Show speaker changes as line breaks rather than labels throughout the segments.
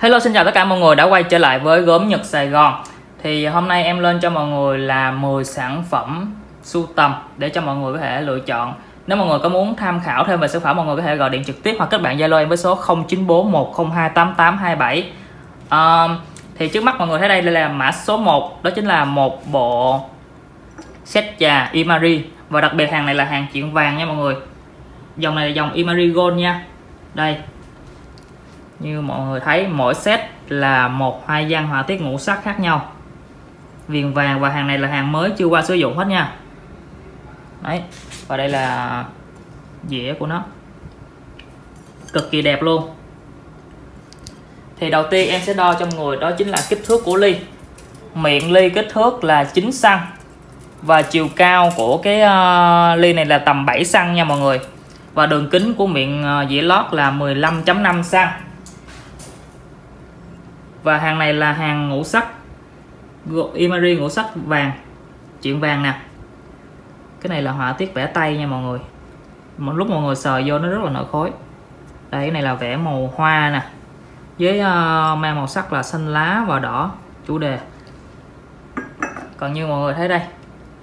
Hello, xin chào tất cả mọi người đã quay trở lại với Gốm Nhật Sài Gòn. Thì hôm nay em lên cho mọi người là 10 sản phẩm sưu tầm để cho mọi người có thể lựa chọn. Nếu mọi người có muốn tham khảo thêm về sản phẩm, mọi người có thể gọi điện trực tiếp hoặc kết bạn Zalo em với số 0941028827. Thì trước mắt mọi người thấy đây là mã số 1, đó chính là một bộ set trà Imari. Và đặc biệt hàng này là hàng chuyện vàng nha mọi người. Dòng này là dòng Imari Gold nha. Đây, như mọi người thấy mỗi set là 1-2 gian họa tiết ngũ sắc khác nhau, viền vàng, và hàng này là hàng mới chưa qua sử dụng hết nha. Đấy, và đây là dĩa của nó, cực kỳ đẹp luôn. Thì đầu tiên em sẽ đo cho mọi người, đó chính là kích thước của ly. Miệng ly kích thước là 9 cm và chiều cao của cái ly này là tầm 7 cm nha mọi người. Và đường kính của miệng dĩa lót là 15.5 cm. Và hàng này là hàng ngũ sắc Imari ngũ sắc vàng, chuyện vàng nè. Cái này là họa tiết vẽ tay nha mọi người. Một lúc mọi người sờ vô nó rất là nổi khối. Đây, cái này là vẽ màu hoa nè, với mang màu sắc là xanh lá và đỏ chủ đề. Còn như mọi người thấy đây,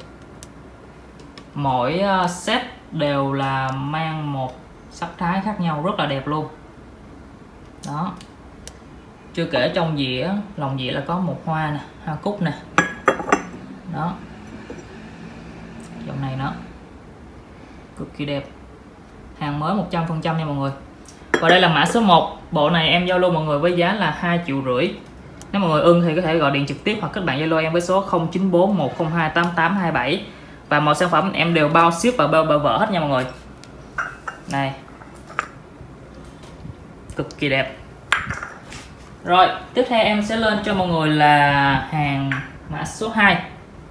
mỗi set đều là mang một sắc thái khác nhau, rất là đẹp luôn. Đó, chưa kể trong dĩa, lòng dĩa là có một hoa nè, hoa cúc nè. Đó, dòng này nó cực kỳ đẹp, hàng mới 100% nha mọi người. Và đây là mã số 1. Bộ này em giao lưu mọi người với giá là 2,5 triệu. Nếu mọi người ưng thì có thể gọi điện trực tiếp hoặc kết bạn Zalo em với số 0941028827. Và mọi sản phẩm em đều bao ship và bao vở hết nha mọi người. Này, cực kỳ đẹp. Rồi, tiếp theo em sẽ lên cho mọi người là hàng mã số 2.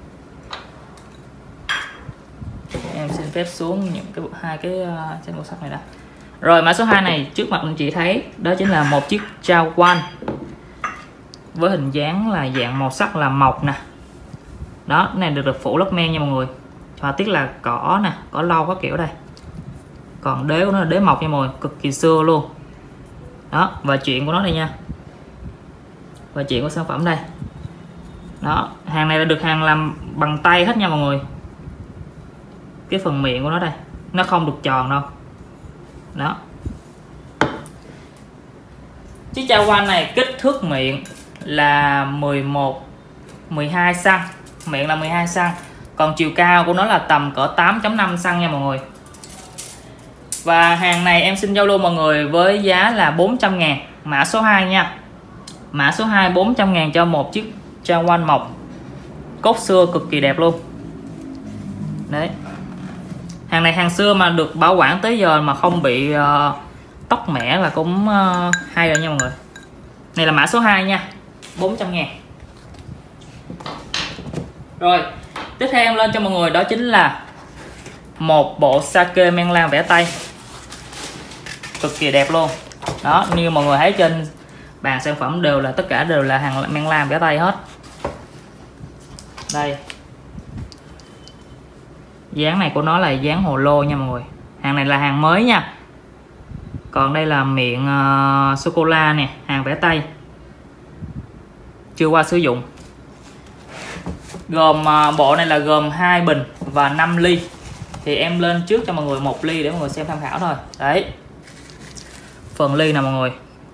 Em xin phép xuống những hai cái set màu sắc này đã. Rồi, mã số 2 này trước mặt anh chị thấy, đó chính là một chiếc Chawan với hình dáng là dạng màu sắc là mộc nè. Đó, cái này được phủ lớp men nha mọi người. Họa tiết là cỏ nè, cỏ lau có kiểu đây. Còn đế của nó là đế mộc nha mọi người, cực kỳ xưa luôn. Đó, và chuyện của nó đây nha. Và chuyện của sản phẩm đây. Đó, hàng này là được hàng làm bằng tay hết nha mọi người. Cái phần miệng của nó đây, nó không được tròn đâu. Đó, chiếc Chawan này kích thước miệng là 12 cm, miệng là 12 cm. Còn chiều cao của nó là tầm cỡ 8.5 cm nha mọi người. Và hàng này em xin giao lưu mọi người với giá là 400.000, mã số 2 nha. Mã số 2 400.000 cho một chiếc Chawan mộc cốt xưa cực kỳ đẹp luôn. Đấy, hàng này hàng xưa mà được bảo quản tới giờ mà không bị tóc mẻ là cũng hay rồi nha mọi người. Này là mã số 2 nha, 400.000. Rồi, tiếp theo em lên cho mọi người đó chính là một bộ sake men lam vẽ tay, cực kỳ đẹp luôn. Đó, như mọi người thấy trên bàn sản phẩm đều là tất cả đều là hàng men lam vẽ tay hết. Đây, dáng này của nó là dáng hồ lô nha mọi người. Hàng này là hàng mới nha. Còn đây là miệng sô cô la nè, hàng vẽ tay chưa qua sử dụng. Gồm bộ này là gồm 2 bình và 5 ly. Thì em lên trước cho mọi người 1 ly để mọi người xem tham khảo thôi. Đấy, phần ly nè mọi người,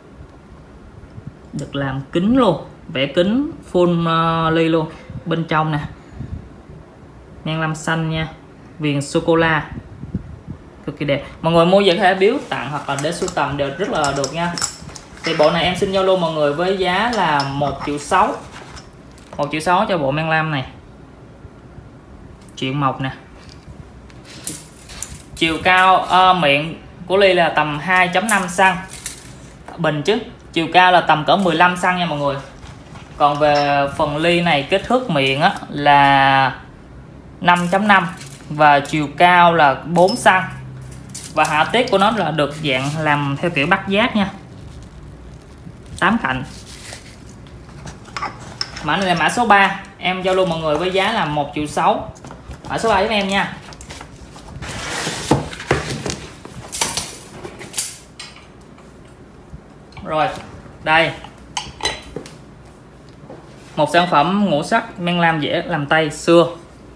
được làm kính luôn, vẽ kính full ly luôn. Bên trong nè, men lam xanh nha, viền sô cô la, cực kỳ đẹp. Mọi người mua về có thể biếu tặng hoặc là để sưu tầm đều rất là được nha. Thì bộ này em xin giao lưu mọi người với giá là 1,6 triệu. 1,6 triệu cho bộ men lam này, chuyện mộc nè. Chiều cao miệng của ly là tầm 2.5 cm, bình chứ chiều cao là tầm cỡ 15 cm nha mọi người. Còn về phần ly này kích thước miệng á, là 5.5 và chiều cao là 4 cm. Và họa tiết của nó là được dạng làm theo kiểu bắt giác nha, 8 cạnh. Mã này là mã số 3, em giao lưu mọi người với giá là 1,6 triệu. Mã số 3 giúp em nha. Rồi, đây Một sản phẩm ngũ sắc men lam dễ làm tay xưa,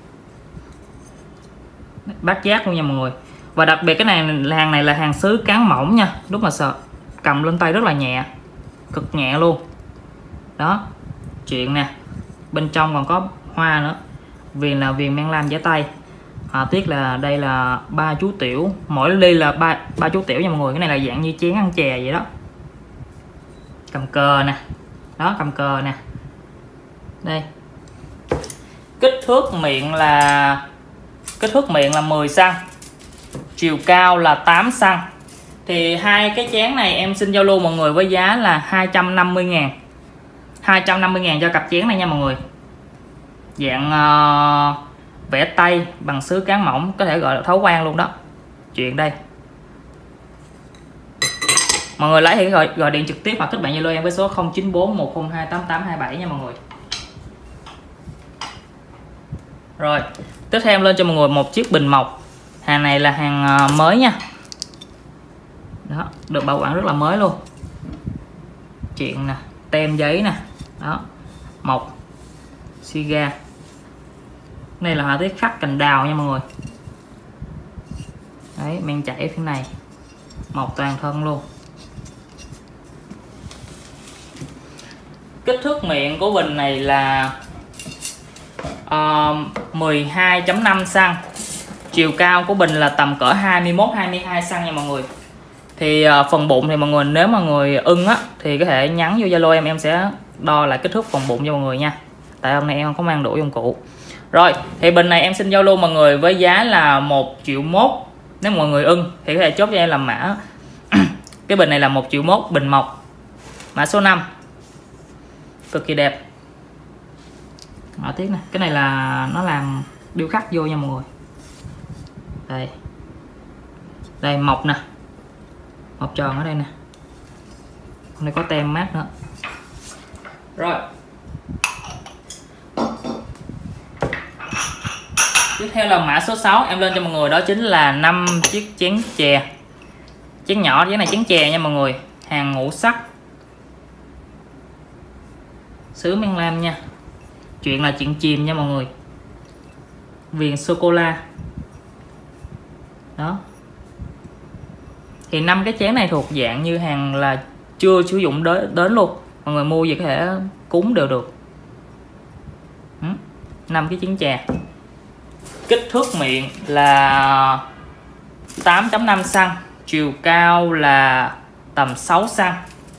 bát giác luôn nha mọi người. Và đặc biệt cái này, hàng này là hàng sứ cán mỏng nha, lúc mà sợ cầm lên tay rất là nhẹ, cực nhẹ luôn đó. Chuyện nè, bên trong còn có hoa nữa, viền là viền men lam dễ tay. Họa tiết là đây là 3 chú tiểu, mỗi ly là ba chú tiểu nha mọi người. Cái này là dạng như chén ăn chè vậy đó. Cầm cờ nè, đó cầm cờ nè. Đây, kích thước miệng là 10 cm, chiều cao là 8 cm. Thì hai cái chén này em xin giao lưu mọi người với giá là 250.000. 250.000 cho cặp chén này nha mọi người. Dạng vẽ tay bằng sứ cán mỏng, có thể gọi là thấu quang luôn đó. Chuyện đây, mọi người lấy thì gọi điện trực tiếp hoặc kết bạn Zalo em với số 0941028827 nha mọi người. Rồi tiếp theo em lên cho mọi người một chiếc bình mộc. Hàng này là hàng mới nha, đó, được bảo quản rất là mới luôn. Chuyện nè, tem giấy nè, đó, mộc Siga. Đây là họa tiết khắc cành đào nha mọi người. Đấy, men chảy phía này, mộc toàn thân luôn. Kích thước miệng của bình này là 12.5 cm. Chiều cao của bình là tầm cỡ 21-22 cm nha mọi người. Thì phần bụng thì mọi người nếu mà người ưng á thì có thể nhắn vô Zalo em sẽ đo lại kích thước phần bụng cho mọi người nha. Tại hôm nay em không có mang đủ dụng cụ. Rồi thì bình này em xin giao lưu mọi người với giá là 1,1 triệu. Nếu mọi người ưng thì có thể chốt cho em làm mã cái bình này là 1,1 triệu, bình mộc, mã số 5, cực kỳ đẹp. Họa tiết nè, cái này là nó làm điêu khắc vô nha mọi người. Đây, đây mộc nè, mộc tròn ở đây nè, hôm nay có tem mát nữa. Rồi tiếp theo là mã số 6 em lên cho mọi người, đó chính là 5 chiếc chén chè. Chén nhỏ, chén này chén chè nha mọi người, hàng ngũ sắc, sứ men lam nha. Chuyện là chuyện chìm nha mọi người, viền sô cô la đó. Thì 5 cái chén này thuộc dạng như hàng là chưa sử dụng đến luôn, mọi người mua gì có thể cúng đều được. 5 cái chén chè, kích thước miệng là 8.5 cm, chiều cao là tầm 6 cm.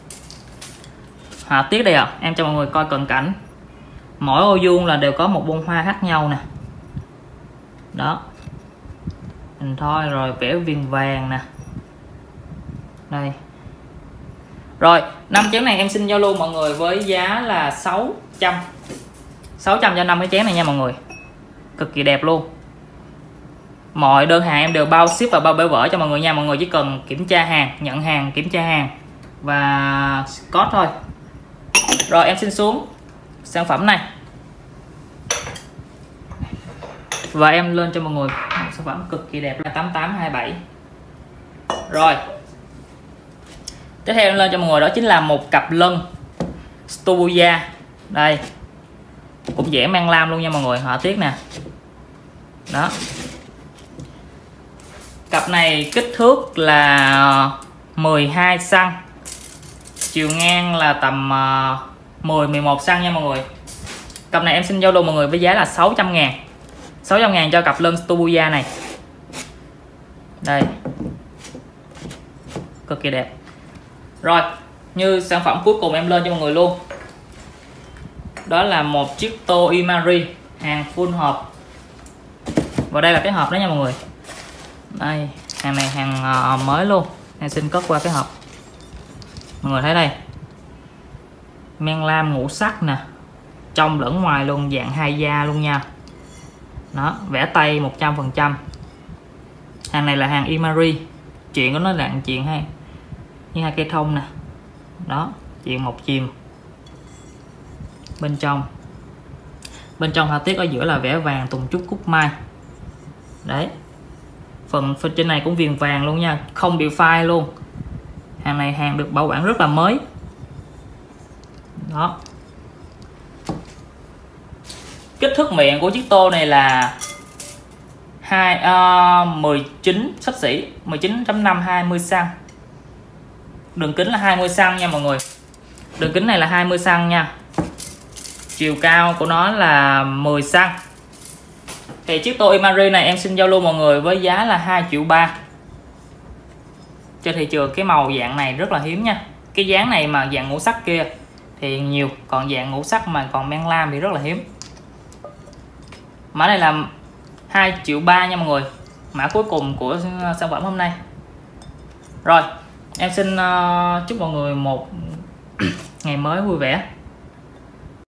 Họa tiết đây ạ, em cho mọi người coi cận cảnh. Mỗi ô vuông là đều có một bông hoa khác nhau nè, đó, hình thoi rồi vẽ viền vàng nè. Đây. Rồi 5 chén này em xin giao lưu mọi người với giá là 600 cho 5 cái chén này nha mọi người, cực kỳ đẹp luôn. Mọi đơn hàng em đều bao ship và bao bể vỡ cho mọi người nha. Mọi người chỉ cần kiểm tra hàng, nhận hàng, kiểm tra hàng và code thôi. Rồi em xin xuống sản phẩm này và em lên cho mọi người sản phẩm cực kỳ đẹp là 8827. Rồi tiếp theo em lên cho mọi người đó chính là một cặp lân Stubuya. Đây cũng dễ mang lam luôn nha mọi người, họa tiết nè, đó. Cặp này kích thước là 12 cm, chiều ngang là tầm 10-11 cm nha mọi người. Cặp này em xin giao lưu mọi người với giá là 600.000. 600.000 cho cặp lân Stubuya này. Đây, cực kỳ đẹp. Rồi như sản phẩm cuối cùng em lên cho mọi người luôn, đó là một chiếc tô Imari, hàng full hộp. Và đây là cái hộp đó nha mọi người. Đây, hàng này hàng mới luôn, em xin cất qua cái hộp. Mọi người thấy đây, men lam ngũ sắc nè, trong lẫn ngoài luôn, dạng hai da luôn nha. Đó, vẽ tay 100%. Hàng này là hàng Imari, chuyện của nó là chuyện hay như hai cây thông nè, đó, chuyện một chìm. Bên trong họa tiết ở giữa là vẽ vàng tùng trúc cúc mai. Đấy, phần trên này cũng viền vàng luôn nha, không bị phai luôn. Hàng này hàng được bảo quản rất là mới đó. Kích thước miệng của chiếc tô này là 19 xấp xỉ 19.5 20 cm. Đường kính là 20 cm nha mọi người. Đường kính này là 20 cm nha. Chiều cao của nó là 10 cm. Thì chiếc tô Imari này em xin giao lưu mọi người với giá là 2,3 triệu. Trên thị trường cái màu dạng này rất là hiếm nha. Cái dáng này mà dạng ngũ sắc kia thì nhiều, còn dạng ngũ sắc mà còn men lam thì rất là hiếm. Mã này là 2,3 triệu nha mọi người. Mã cuối cùng của sản phẩm hôm nay. Rồi, em xin chúc mọi người một ngày mới vui vẻ.